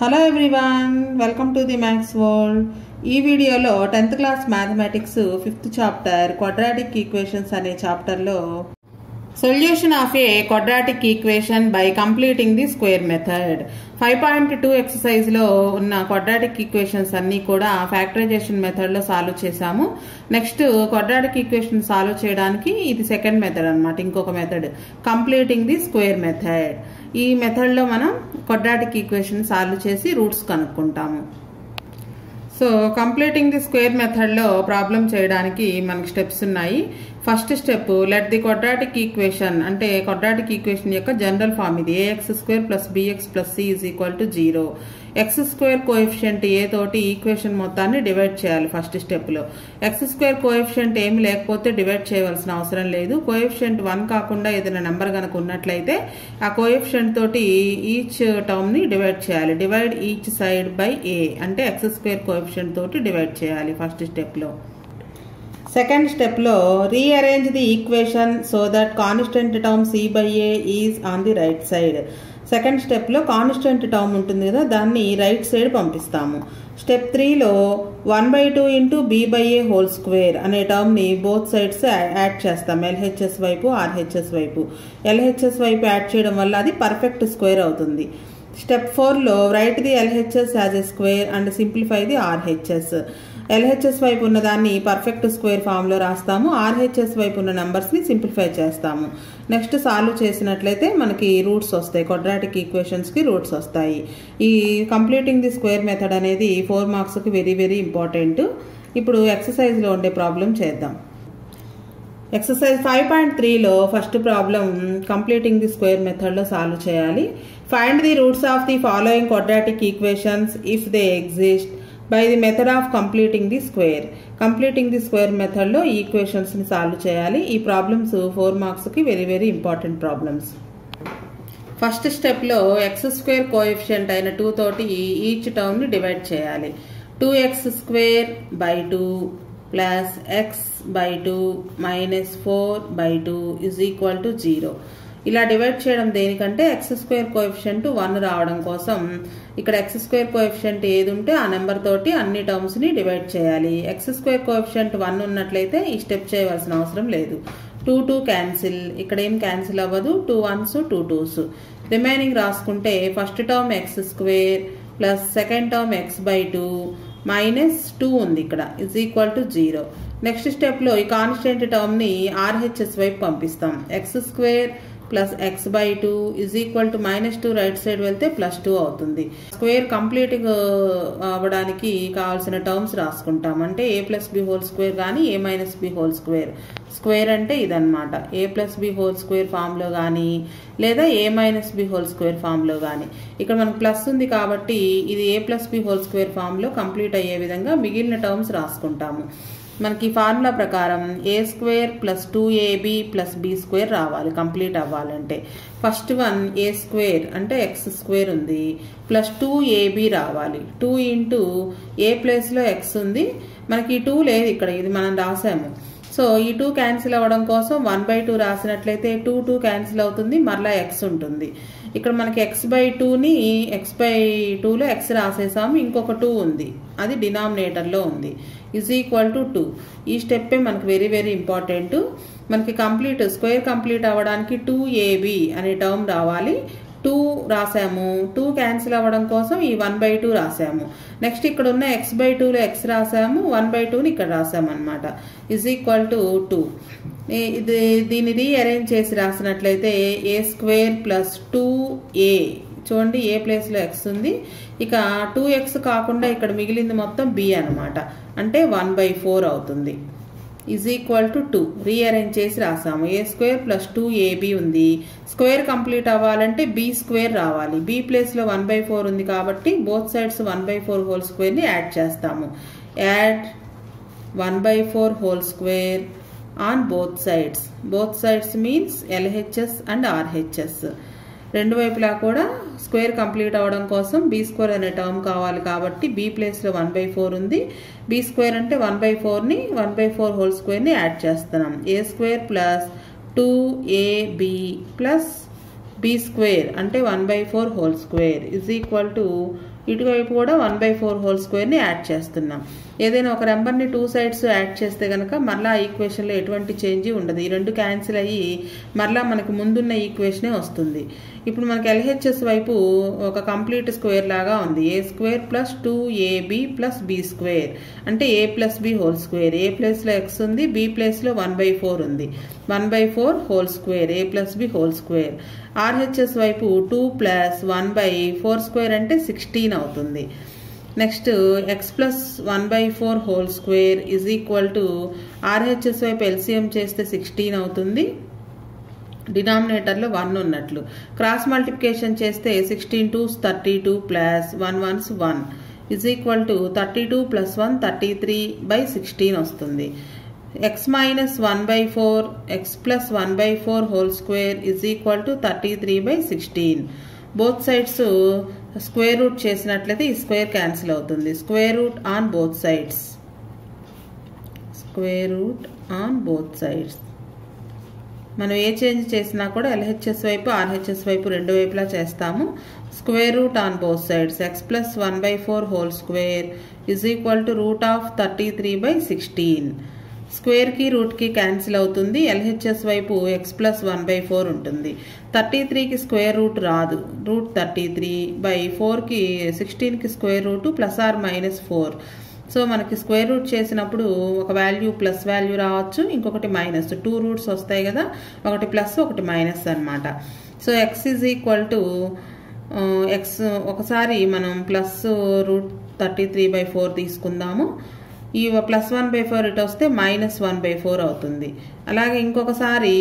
Hello everyone, welcome to the maths world. ఈ వీడియోలో 10th class mathematics 5th chapter quadratic equations అనే చాప్టర్లో solution of a quadratic equation by completing the square method 5.2 ఎక్సర్సైజ్లో ఉన్న quadratic equations అన్నీ కూడా factorisation మెథడ్లో సాల్వ్ చేశాము. నెక్స్ట్ క్వాడ్రాటిక్ ఈక్వేషన్ సాల్వ్ చేయడానికి ఇది సెకండ్ మెథడ్ అనమాట. ఇంకొక method completing the square method. ఈ మెథడ్లో మనం క్వాడ్రాటిక్ ఈక్వేషన్ సాల్వ్ చేసి రూట్స్ కనుక్కుంటాము. సో కంప్లీటింగ్ ది స్క్వేర్ మెథడ్లో ప్రాబ్లం చేయడానికి మనకి స్టెప్స్ ఉన్నాయి. First step, let the quadratic equation అంటే క్వాడ్రాటిక్ ఈక్వేషన్ యొక్క జనరల్ ఫామ్ ఇది. ax² + bx + c = 0. x² coefficient ఏ తోటి ఈక్వేషన్ మొత్తాన్ని డివైడ్ చేయాలి. ఫస్ట్ స్టెప్లో x² కోఎఫిషియంట్ ఏమి లేకపోతే డివైడ్ చేయవలసిన అవసరం లేదు. కోఎఫిషియంట్ 1 కాకుండా ఏదైనా నెంబర్ కనుక ఉన్నట్లయితే ఆ కోఎఫిషియంట్ తోటి ఈచ్ టర్మ్ ని డివైడ్ చేయాలి. Divide each side by a అంటే x² కోఎఫిషియంట్ తోటి డివైడ్ చేయాలి ఫస్ట్ స్టెప్లో. సెకండ్ స్టెప్లో rearrange the equation so that constant term c/a is on the right side. Second స్టెప్లో కాన్స్టెంట్ టర్మ్ ఉంటుంది కదా, దాన్ని రైట్ సైడ్ పంపిస్తాము. స్టెప్ 3లో 1/2 × b/a² అనే టర్మ్ని బోత్ సైడ్స్ యాడ్ చేస్తాం. LHS వైపు RHS వైపు. LHS వైపు యాడ్ చేయడం వల్ల అది పర్ఫెక్ట్ స్క్వేర్ అవుతుంది. స్టెప్ 4లో write the LHS as a square and simplify the RHS. LHS వైపు ఉన్న దాన్ని పర్ఫెక్ట్ స్క్వేర్ ఫామ్లో రాస్తాము. RHS వైపు ఉన్న నెంబర్స్ని సింప్లిఫై చేస్తాము. నెక్స్ట్ సాల్వ్ చేసినట్లయితే మనకి రూట్స్ వస్తాయి. క్వాడ్రాటిక్ ఈక్వేషన్స్కి రూట్స్ వస్తాయి. ఈ కంప్లీటింగ్ ది స్క్వేర్ మెథడ్ అనేది 4 మార్క్స్కి వెరీ వెరీ ఇంపార్టెంట్. ఇప్పుడు ఎక్సర్సైజ్లో ఉండే ప్రాబ్లం చేద్దాం. ఎక్సర్సైజ్ 5.3లో first problem completing the square మెథడ్లో సాల్వ్ చేయాలి. Find the roots of the following quadratic equations if they exist by the method of completing the square. Completing the square మెథడ్లో ఈ ఈక్వేషన్స్ని solve చేయాలి. ఈ ప్రాబ్లమ్స్ 4 మార్క్స్కి very very important problems. First స్టెప్లో x² coefficient అయిన 2 తోటి ఈచ్ టర్మ్ని డివైడ్ చేయాలి. 2x² + x/2 - 4/2 = 0. ఇలా డివైడ్ చేయడం దేనికంటే x² కోఎఫిషియంట్ 1 రావడం కోసం. ఇక్కడ x² కోఎఫిషియంట్ ఏది ఉంటే ఆ నెంబర్ తోటి అన్ని టర్మ్స్ ని డివైడ్ చేయాలి. x² కోఎఫిషియంట్ 1 ఉన్నట్లయితే ఈ స్టెప్ చేయవలసిన అవసరం లేదు. 2 క్యాన్సిల్, ఇక్కడ ఏం క్యాన్సిల్ అవ్వదు. 2 1s 2 2s. రిమైనింగ్ రాసుకుంటే first term x² plus second term x/2 -2 ఉంది ఇక్కడ = 0. నెక్స్ట్ స్టెప్ లో ఈ కాన్స్టెంట్ టర్మ్ ని RHS వైపు పంపిస్తాం. x² plus x/2 = -2 right side వెళ్తే +2 అవుతుంది. స్క్వేర్ కంప్లీట్ అవ్వడానికి కావాల్సిన టర్మ్స్ రాసుకుంటాం. అంటే a+b² కానీ a-b². స్క్వేర్ అంటే ఇదన్నమాట. a+b² ఫామ్లో కానీ లేదా a-b² ఫామ్లో కానీ. ఇక్కడ మనకు ప్లస్ ఉంది కాబట్టి ఇది a+b² ఫామ్లో కంప్లీట్ అయ్యే విధంగా మిగిలిన టర్మ్స్ రాసుకుంటాము. మనకి ఫార్ములా ప్రకారం a² + 2ab + b² రావాలి కంప్లీట్ అవ్వాలంటే. ఫస్ట్ వన్ a² అంటే x² ఉంది ప్లస్ 2ab రావాలి. 2 × a ప్లేస్లో x ఉంది, మనకి 2 లేదు ఇక్కడ, ఇది మనం రాసాము. సో ఈ 2 క్యాన్సిల్ అవ్వడం కోసం 1/2 రాసినట్లయితే 2 క్యాన్సిల్ అవుతుంది, మరలా x ఉంటుంది. ఇక్కడ మనకి x/2ని x/2లో x రాసేసాము, ఇంకొక 2 ఉంది, అది డినామినేటర్లో ఉంది = 2. ఈ స్టెప్పే మనకి వెరీ వెరీ ఇంపార్టెంట్. మనకి స్క్వేర్ కంప్లీట్ అవ్వడానికి 2ab అనే టర్మ్ రావాలి. 2 రాసాము, 2 క్యాన్సిల్ అవ్వడం కోసం ఈ 1/2 రాసాము. నెక్స్ట్ ఇక్కడ ఉన్న x/2లో x రాసాము, 1/2ని ఇక్కడ రాసాము అనమాట = 2. దీన్ని రీఅరేంజ్ చేసి రాసినట్లయితే a² + 2a, చూడండి ఏ ప్లేస్లో x ఉంది, ఇక 2x కాకుండా ఇక్కడ మిగిలింది మొత్తం b అనమాట, అంటే 1/4 అవుతుంది = 2. రీఅరేంజ్ చేసి రాసాము. a² + 2ab ఉంది. స్క్వేర్ కంప్లీట్ అవ్వాలంటే b² రావాలి. b ప్లేస్లో 1/4 ఉంది కాబట్టి బోత్ సైడ్స్ 1/4² ని యాడ్ చేస్తాము. Add 1/4² on both sides. Both sides means LHS and RHS. రెండు వైపులా కూడా స్క్వేర్ కంప్లీట్ అవ్వడం కోసం b² అనే టర్మ్ కావాలి కాబట్టి b ప్లేస్లో 1/4 ఉంది. b² అంటే 1/4ని 1/4² యాడ్ చేస్తున్నాం. a² + 2ab + b² అంటే 1/4² = ఇటువైపు కూడా 1/4 హోల్ స్క్వేర్ని యాడ్ చేస్తున్నాం. ఏదైనా ఒక నెంబర్ని 2 సైడ్స్ యాడ్ చేస్తే కనుక మరలా ఆ ఈక్వేషన్లో ఎటువంటి చేంజ్ ఉండదు. ఈ రెండు క్యాన్సిల్ అయ్యి మరలా మనకు ముందున్న ఈక్వేషనే వస్తుంది. ఇప్పుడు మనకి ఎల్హెచ్ఎస్ వైపు ఒక కంప్లీట్ స్క్వేర్ లాగా ఉంది. a² + 2ab + b² అంటే a + b whole square. A ప్లేస్లో x ఉంది, b ప్లేస్లో 1/4 ఉంది. 1/4 whole square a + b whole square. RHS వైపు 2 + 1/4² అంటే 16 అవుతుంది. Next x + 1/4 whole square is equal to RHS వైపు ఎల్సిఎం చేస్తే 16 అవుతుంది. డినామినేటర్లో 1 ఉన్నట్లు. క్రాస్ మల్టిప్లికేషన్ చేస్తే 16 2s 32 + 1 1s 1 is equal to 32 + 1 33/16 వస్తుంది. x - 1/4 x + 1/4 whole square is equal to 33/16. Both sides square root చేసినట్లయితే ఈ స్క్వేర్ క్యాన్సిల్ అవుతుంది. Square root on both sides. Square root on both sides. మనం ఏ చేంజ్ చేసినా కూడా LHS వైపు ఆర్హెచ్ఎస్ వైపు రెండు వైపులా చేస్తాము. Square root on both sides. x + 1/4 whole square is equal to √33/16. స్క్వేర్కి రూట్కి క్యాన్సిల్ అవుతుంది. ఎల్హెచ్ఎస్ వైపు x + 1/4 ఉంటుంది. 33కి స్క్వేర్ రూట్ రాదు. √33/4కి 16కి స్క్వేర్ రూట్ ±4. సో మనకి స్క్వేర్ రూట్ చేసినప్పుడు ఒక వాల్యూ ప్లస్ వాల్యూ రావచ్చు, ఇంకొకటి మైనస్. 2 రూట్స్ వస్తాయి కదా, ఒకటి ప్లస్ ఒకటి మైనస్ అనమాట. So x is equal to x ఒకసారి మనం ప్లస్ √33/4 తీసుకుందాము. ఈ +1/4 ఇటు వస్తే -1/4 అవుతుంది. అలాగే ఇంకొకసారి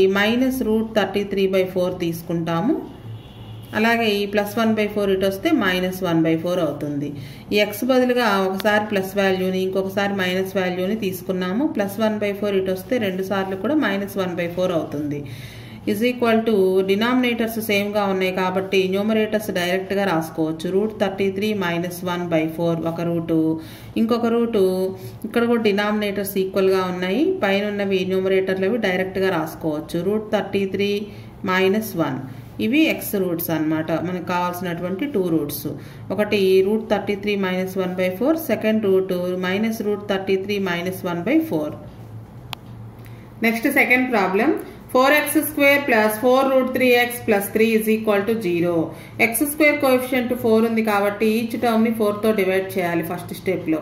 -√33/4 తీసుకుంటాము. అలాగే ఈ +1/4 ఇటు వస్తే -1/4 అవుతుంది. ఈ x బదులుగా ఒకసారి ప్లస్ వాల్యూని ఇంకొకసారి మైనస్ వాల్యూని తీసుకున్నాము. +1/4 ఇటు వస్తే 2 సార్లు కూడా -1/4 అవుతుంది. ఈజ్ ఈక్వల్ టు డినామినేటర్స్ సేమ్గా ఉన్నాయి కాబట్టి న్యూమరేటర్స్ డైరెక్ట్గా రాసుకోవచ్చు. √33 - 1/4 ఒక రూటు, ఇంకొక రూటు. ఇక్కడ కూడా డినామినేటర్స్ ఈక్వల్గా ఉన్నాయి. పైన ఉన్నవి న్యూమరేటర్లవి డైరెక్ట్గా రాసుకోవచ్చు. √33 - 1 ఇవి x రూట్స్ అన్నమాట. మనకు కావాల్సినటువంటి 2 రూట్స్. ఒకటి √33 - 1/4, second root -√33 - 1/4. Next second problem. 4x² + 4√3x + 3 is equal to 0. x² coefficient 4 ఉంది కాబట్టి ఈచ్ టర్మ్ ని 4తో డివైడ్ చేయాలి ఫస్ట్ స్టెప్ లో.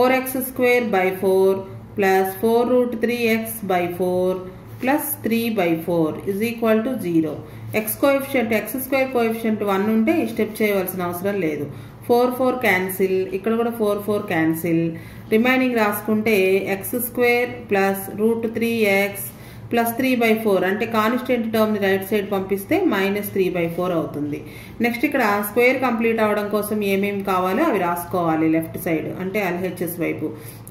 4x²/4 + 4√3x/4 + 3/4 is equal to 0. x² coefficient 1 ఉంటే ఈ స్టెప్ చేయవలసిన అవసరం లేదు. 4 4 క్యాన్సిల్, ఇక్కడ కూడా 4 4 క్యాన్సిల్. రిమైనింగ్ రాసుకుంటే x² + √3x + 3/4 అంటే కాన్స్టెంట్ టర్మ్ ని రైట్ సైడ్ పంపిస్తే -3/4 అవుతుంది. నెక్స్ట్ ఇక్కడ స్క్వేర్ కంప్లీట్ అవడం కోసం ఏమేమి కావాలో అవి రాసుకోవాలి లెఫ్ట్ సైడ్, అంటే ఎల్హెచ్ఎస్ వైపు.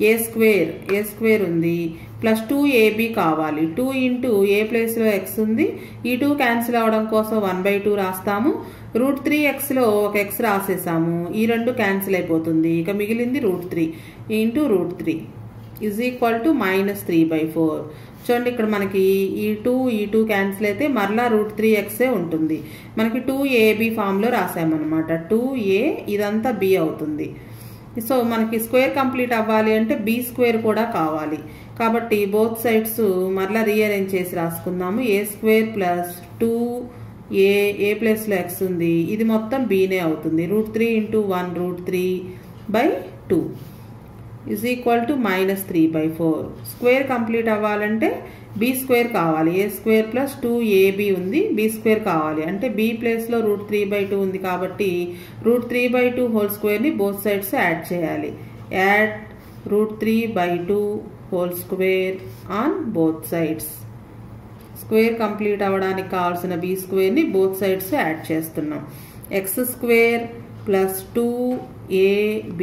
a² ఉంది, ప్లస్ 2ab కావాలి. 2 × a ప్లేస్లో x ఉంది. ఈ 2 క్యాన్సిల్ అవడం కోసం 1/2 రాస్తాము. √3xలో ఒక x రాసేసాము. ఈ 2 క్యాన్సిల్ అయిపోతుంది. ఇక మిగిలింది √3 × √3 ఈజ్ ఈక్వల్ టు -3/4. చూడండి ఇక్కడ మనకి ఈ 2 క్యాన్సిల్ అయితే మరలా √3x ఉంటుంది. మనకి 2ab ఫామ్లో రాసామన్నమాట. 2a ఇదంతా b అవుతుంది. సో మనకి స్క్వేర్ కంప్లీట్ అవ్వాలి అంటే b² కూడా కావాలి. కాబట్టి బోత్ సైడ్స్ మరలా రీఅరేంజ్ చేసి రాసుకుందాము. a² + 2a, a ప్లేస్లో x ఉంది, ఇది మొత్తం bనే అవుతుంది. √3 × 1 √3/2 is equal to -3/4. Square complete అవ్వాలంటే b² కావాలి. a² + 2ab ఉంది, b² కావాలి. అంటే b ప్లేస్లో √3/2 ఉంది కాబట్టి √3/2 హోల్ స్క్వేర్ని బోత్ సైడ్స్ యాడ్ చేయాలి. Add √3/2 whole square on both sides. Square complete అవ్వడానికి కావాల్సిన b²ని బోత్ సైడ్స్ యాడ్ చేస్తున్నాం. x² + 2ab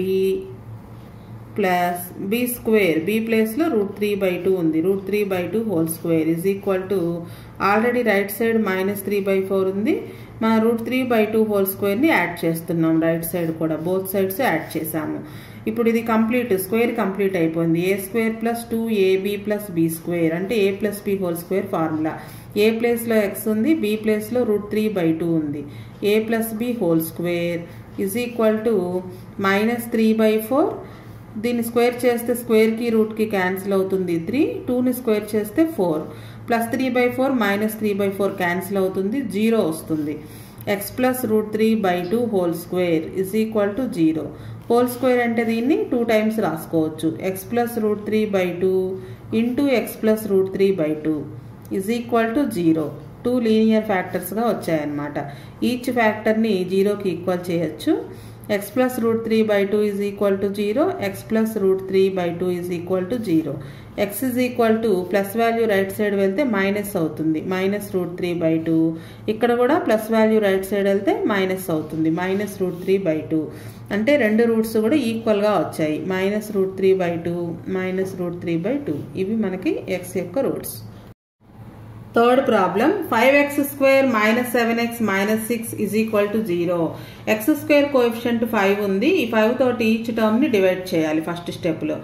plus b², b ప్లేస్లో √3/2 ఉంది, √3/2 whole square is equal to already right side -3/4 ఉంది. మన √3/2 హోల్ స్క్వేర్ని యాడ్ చేస్తున్నాం రైట్ సైడ్ కూడా. బోత్ సైడ్స్ యాడ్ చేసాము. ఇప్పుడు ఇది కంప్లీట్, స్క్వేర్ కంప్లీట్ అయిపోయింది. a² + 2ab + b² అంటే a + b whole square formula. a ప్లేస్లో x ఉంది, b ప్లేస్లో √3/2 ఉంది. a + b whole square is equal to -3/4. దీన్ని స్క్వేర్ చేస్తే స్క్వేర్కి రూట్కి క్యాన్సిల్ అవుతుంది 3. 2ని స్క్వేర్ చేస్తే 4 ప్లస్ 3/4 -3/4 క్యాన్సిల్ అవుతుంది 0 వస్తుంది. x plus √3/2 whole square is equal to 0. Whole square అంటే దీన్ని 2 టైమ్స్ రాసుకోవచ్చు. x plus √3/2 into x plus √3/2 is equal to 0. 2 linear ఫ్యాక్టర్స్గా వచ్చాయన్నమాట. ఈచ్ ఫ్యాక్టర్ని 0కి ఈక్వల్ చేయొచ్చు. x plus √3/2 is equal to 0. x plus √3/2 is equal to 0. x is equal to plus value right side వెళ్తే minus అవుతుంది -√3/2. ఇక్కడ కూడా plus value right side వెళ్తే minus అవుతుంది -√3/2. అంటే రెండు రూట్స్ కూడా ఈక్వల్గా వచ్చాయి. -√3/2 -√3/2 ఇవి మనకి x యొక్క roots. Third problem 5x² - 7x - 6 is equal to 0. x² coefficient 5 ఉంది. ఈ 5 తోటి ఈచ్ టర్మ్ని డివైడ్ చేయాలి ఫస్ట్ స్టెప్లో.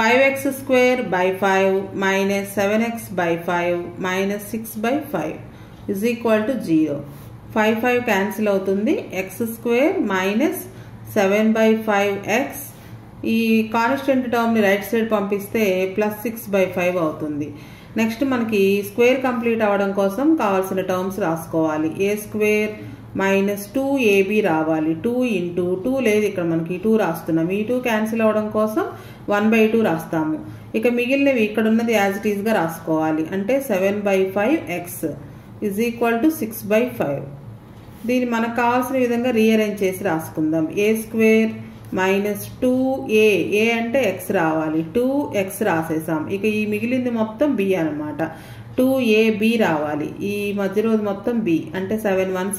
5x²/5 - 7x/5 - 6/5 is equal to 0. 5 cancel అవుతుంది. x² - 7/5x ఈ కాన్స్టెంట్ టర్మ్ని రైట్ సైడ్ పంపిస్తే +6/5 అవుతుంది. నెక్స్ట్ మనకి స్క్వేర్ కంప్లీట్ అవ్వడం కోసం కావాల్సిన టర్మ్స్ రాసుకోవాలి. a² - 2ab రావాలి. 2 ఇంటూ 2 లేదు ఇక్కడ మనకి 2 రాస్తున్నాం. ఈ 2 క్యాన్సిల్ అవ్వడం కోసం 1/2 రాస్తాము. ఇక మిగిలినవి ఇక్కడ ఉన్నది యాజ్ ఇట్ ఈస్గా రాసుకోవాలి. అంటే 7/5x ఈజ్ ఈక్వల్ టు 6/5. దీన్ని మనకు కావాల్సిన విధంగా రీఅరేంజ్ చేసి రాసుకుందాం. a² - 2a a అంటే x రావాలి. 2x రాసేసాం. ఇక ఈ మిగిలింది మొత్తం b అనమాట. 2ab రావాలి. ఈ మధ్య రోజు మొత్తం b అంటే 7 1s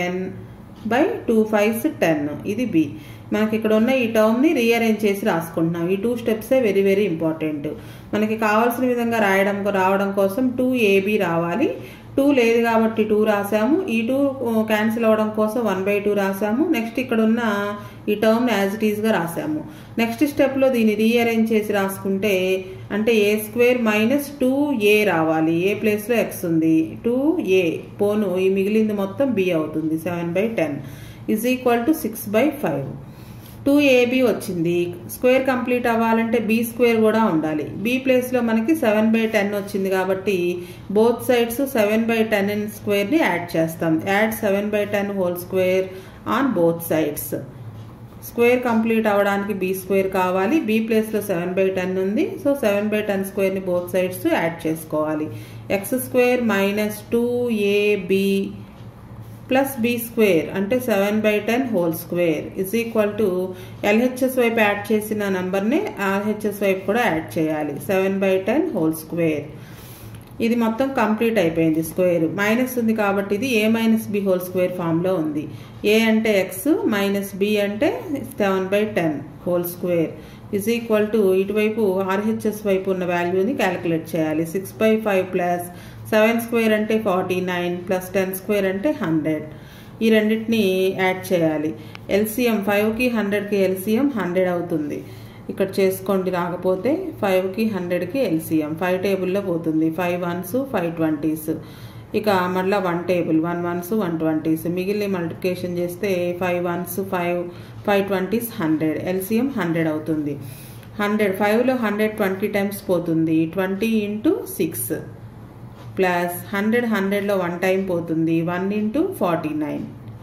7/2 5s 10 ఇది b. మనకి ఇక్కడ ఉన్న ఈ టర్మ్ని రీఅరేంజ్ చేసి రాసుకుంటున్నాం. ఈ 2 స్టెప్సే వెరీ వెరీ ఇంపార్టెంట్. మనకి కావాల్సిన విధంగా రావడం కోసం 2ab రావాలి. 2 లేదు కాబట్టి 2 రాసాము. ఈ 2 క్యాన్సిల్ అవ్వడం కోసం 1/2 రాసాము. నెక్స్ట్ ఇక్కడ ఉన్న ఈ టర్మ్ యాజ్ ఇట్ ఈస్గా రాసాము. నెక్స్ట్ స్టెప్లో దీన్ని రీఅరేంజ్ చేసి రాసుకుంటే అంటే a² - 2a రావాలి. ఏ ప్లేస్లో x ఉంది 2a పోను ఈ మిగిలింది మొత్తం b అవుతుంది 7/10 ఈజ్ ఈక్వల్ టు 6/5. 2ab వచ్చింది. స్క్వేర్ కంప్లీట్ అవ్వాలంటే b² కూడా ఉండాలి. b ప్లేస్లో మనకి 7/10 వచ్చింది కాబట్టి బోత్ సైడ్స్ 7/10 స్క్వేర్ని యాడ్ చేస్తాం. Add 7/10 whole square on both sides. Square complete అవ్వడానికి b² కావాలి. b ప్లేస్లో 7/10 ఉంది. సో 7/10 స్క్వేర్ని బోత్ సైడ్స్ యాడ్ చేసుకోవాలి. x² - 2ab ప్లస్ b² అంటే 7/10 whole square is equal to LHS వైపు యాడ్ చేసిన నంబర్ని RHS వైపు కూడా యాడ్ చేయాలి. 7/10 హోల్ స్క్వేర్. ఇది మొత్తం కంప్లీట్ అయిపోయింది. స్క్వేర్ మైనస్ ఉంది కాబట్టి ఇది a - b హోల్ స్క్వేర్ ఫామ్లో ఉంది. a అంటే x - b అంటే 7/10 whole square is equal to ఇటువైపు RHS వైపు ఉన్న వాల్యూని క్యాలిక్యులేట్ చేయాలి. 6/5 ప్లస్ 7² అంటే 49 ప్లస్ 10² అంటే 100. ఈ రెండింటిని యాడ్ చేయాలి. LCM 5కి 100కి LCM 100 అవుతుంది. ఇక్కడ చేసుకోండి రాకపోతే 5కి 100కి LCM 5 టేబుల్లో పోతుంది. 5 1s 5 20s. ఇక మళ్ళీ 1 టేబుల్ 1 1s 1 20s. మిగిలిన మల్టిప్లికేషన్ చేస్తే 5 1s 5 20s 100 LCM 100 అవుతుంది. 100 5లో 100 20 టైమ్స్ పోతుంది. 20 ఇంటూ 6 ప్లస్ 100 100లో 1 టైం పోతుంది. 1 into 49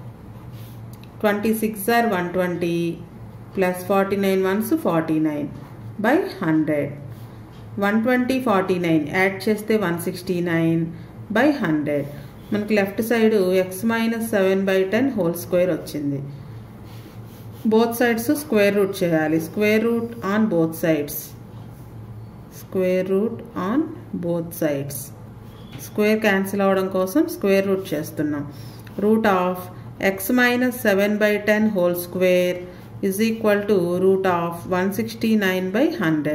26 are 120 plus 49 1s 49/100 120 49 add చేస్తే 169/100. మనకి left side x - 7/10 whole square వచ్చింది. బోత్ సైడ్స్ స్క్వేర్ రూట్ చేయాలి. Square root on both sides. Square root on both sides. Square cancel అవ్వడం కోసం square root చేస్తున్నాం. Root of x - 7/10 whole square is equal to root of 169/100.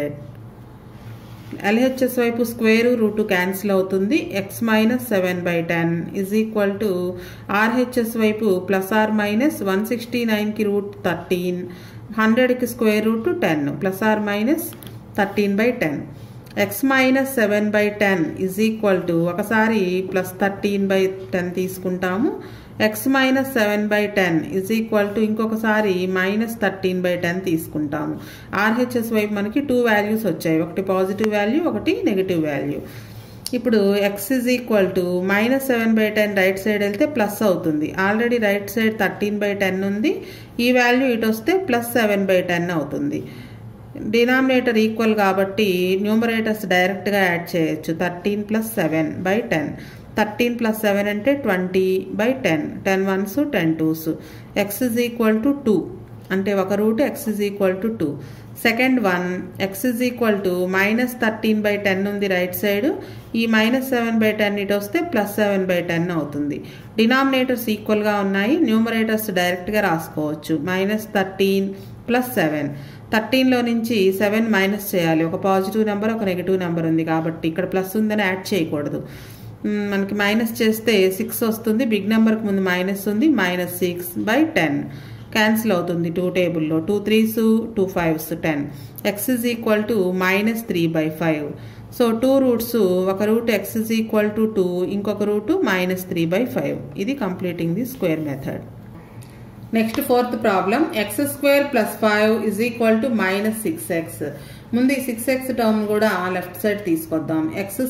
LHS వైపు square root cancel అవుతుంది. x - 7/10 is equal to RHS వైపు plus or minus 169కి root 13 100కి square route 10 plus or minus 13/10. x - 7/10 is equal to ఒకసారి plus 13/10 తీసుకుంటాము. x minus 7/10 is equal to ఇంకొకసారి -13/10 తీసుకుంటాము. RHS వైపు మనకి 2 వాల్యూస్ వచ్చాయి, ఒకటి పాజిటివ్ వాల్యూ ఒకటి నెగిటివ్ వాల్యూ. ఇప్పుడు x is equal to -7/10 right side వెళ్తే ప్లస్ అవుతుంది. ఆల్రెడీ రైట్ సైడ్ 13/10 ఉంది, ఈ వాల్యూ ఇటు వస్తే +7/10 అవుతుంది. డినామినేటర్ ఈక్వల్ కాబట్టి న్యూమరేటర్స్ డైరెక్ట్గా యాడ్ చేయొచ్చు. 13 + 7/10. 13 + 7 అంటే 20/10. 10 1s 10 2s. x is equal to 2 అంటే ఒక root x is equal to 2. Second one x is equal to -13/10 ఉంది రైట్ సైడ్, ఈ -7/10 ఇటు వస్తే +7/10 అవుతుంది. డినామినేటర్స్ ఈక్వల్గా ఉన్నాయి, న్యూమరేటర్స్ డైరెక్ట్గా రాసుకోవచ్చు. -13 + 7. 13లో నుంచి 7 మైనస్ చేయాలి, ఒక పాజిటివ్ నెంబర్ ఒక నెగిటివ్ నెంబర్ ఉంది కాబట్టి ఇక్కడ ప్లస్ ఉందని యాడ్ చేయకూడదు. మనకి మైనస్ చేస్తే 6 వస్తుంది, బిగ్ నెంబర్కి ముందు మైనస్ ఉంది, -6/10 క్యాన్సిల్ అవుతుంది 2 టేబుల్లో. 2 3s 2 5s 10. x is equal టు -3/5. సో 2 రూట్స్, ఒక root x is equal to 2, ఇంకొక రూట్ -3/5. ఇది completing the square method. Next fourth problem, x² + 5 is equal to -6x. ముందు ఈ 6x టర్మ్ కూడా లెఫ్ట్ సైడ్ తీసుకొద్దాం. x²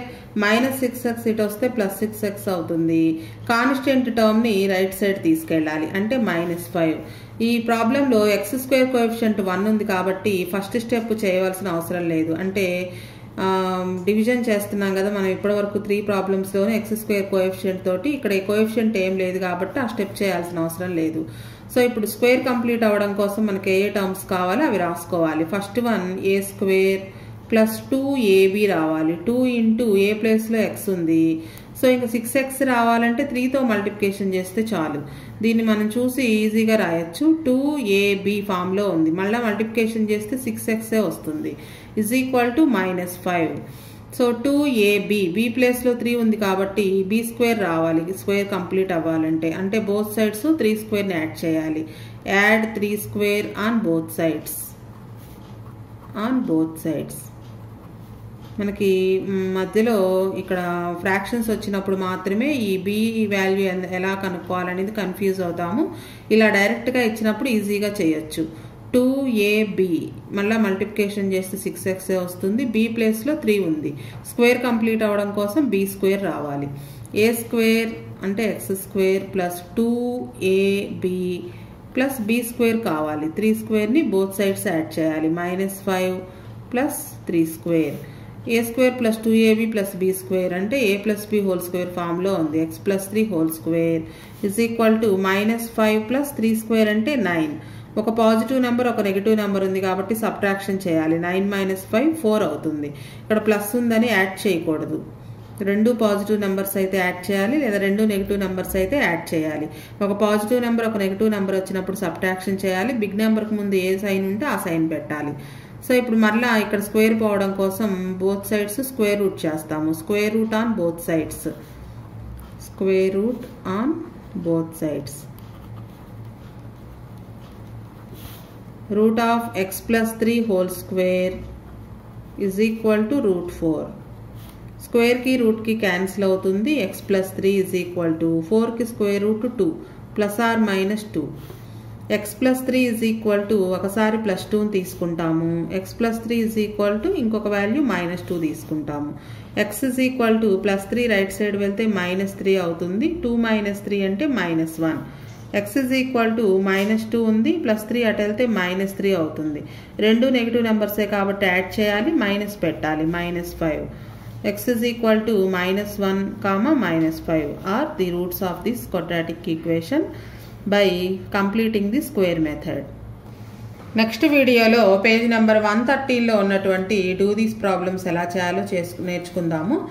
-6x ఇటు వస్తే +6x అవుతుంది. కాన్స్టెంట్ టర్మ్ ని రైట్ సైడ్ తీసుకెళ్ళాలి అంటే -5. ఈ ప్రాబ్లంలో x² కోఎఫిషియంట్ 1 ఉంది కాబట్టి ఫస్ట్ స్టెప్ చేయవలసిన అవసరం లేదు. అంటే డివిజన్ చేస్తున్నాం కదా మనం ఇప్పటి వరకు 3 ప్రాబ్లమ్స్లోనే x² కోఎఫిషియంట్ తోటి, ఇక్కడ ఈ కోఎఫిషియంట్ ఏం లేదు కాబట్టి ఆ స్టెప్ చేయాల్సిన అవసరం లేదు. సో ఇప్పుడు స్క్వేర్ కంప్లీట్ అవ్వడం కోసం మనకి ఏ టర్మ్స్ కావాలో అవి రాసుకోవాలి. ఫస్ట్ వన్ a² + 2ab రావాలి. 2 × a ప్లేస్లో x ఉంది, సో ఇంకా 6x రావాలంటే 3తో మల్టిప్లికేషన్ చేస్తే చాలు. దీన్ని మనం చూసి ఈజీగా రాయొచ్చు. 2ab ఫామ్లో ఉంది, మళ్ళీ మల్టిప్లికేషన్ చేస్తే 6x వస్తుంది, is equal to -5. So 2ab, b ప్లేస్లో 3 ఉంది కాబట్టి b² రావాలి స్క్వేర్ కంప్లీట్ అవ్వాలంటే. అంటే బోత్ సైడ్స్ 3² యాడ్ చేయాలి. Add 3² on both sides. మనకి మధ్యలో ఇక్కడ ఫ్రాక్షన్స్ వచ్చినప్పుడు మాత్రమే ఈ b వాల్యూ ఎలా కనుక్కోవాలనేది కన్ఫ్యూజ్ అవుతాము. ఇలా డైరెక్ట్గా ఇచ్చినప్పుడు ఈజీగా చేయొచ్చు. 2ab మళ్ళీ మల్టిప్లికేషన్ చేస్తే 6x వస్తుంది, b ప్లేస్లో 3 ఉంది. స్క్వేర్ కంప్లీట్ అవ్వడం కోసం b² రావాలి. a² అంటే x² + 2ab + b² కావాలి. 3² బోత్ సైడ్స్ యాడ్ చేయాలి. -5 + 3². a² + 2ab + b² అంటే a + b హోల్² ఫామ్లో ఉంది. x + 3 whole is equal to -5 + 3² అంటే 9. ఒక పాజిటివ్ నెంబర్ ఒక నెగిటివ్ నెంబర్ ఉంది కాబట్టి సబ్ట్రాక్షన్ చేయాలి. 9 - 5 4 అవుతుంది. ఇక్కడ ప్లస్ ఉందని యాడ్ చేయకూడదు. 2 పాజిటివ్ నెంబర్స్ అయితే యాడ్ చేయాలి, లేదా 2 నెగిటివ్ నెంబర్స్ అయితే యాడ్ చేయాలి. ఒక పాజిటివ్ నెంబర్ ఒక నెగిటివ్ నెంబర్ వచ్చినప్పుడు సబ్ట్రాక్షన్ చేయాలి. బిగ్ నెంబర్కి ముందు ఏ సైన్ ఉంటే ఆ సైన్ పెట్టాలి. సో ఇప్పుడు మరలా ఇక్కడ స్క్వేర్ పోవడం కోసం బోత్ సైడ్స్ స్క్వేర్ రూట్ చేస్తాము. Square root on both sides. Root of x + 3 whole² is equal to √4. Square కి రూట్ కి క్యాన్సిల్ అవుతుంది. x + 3 is equal to 4 కి స్క్వేర్ రూట్ 2 ± 2. x + 3 is equal to ఒకసారి +2 తీసుకుంటాము. x + 3 is equal to ఇంకొక వాల్యూ -2 తీసుకుంటాము. x is equal to +3 right side వెళ్తే -3 అవుతుంది. 2 - 3 అంటే -1. x is equal to -2 ఉంది, +3 అటు వెళ్తే -3 అవుతుంది. 2 నెగిటివ్ నెంబర్సే కాబట్టి యాడ్ చేయాలి, మైనస్ పెట్టాలి. -5. x is equal to -1, -5 are the roots of this quadratic equation by completing the square method. Next వీడియోలో పేజ్ నెంబర్ 130లో ఉన్నటువంటి డూ దీస్ ప్రాబ్లమ్స్ ఎలా చేయాలో నేర్చుకుందాము.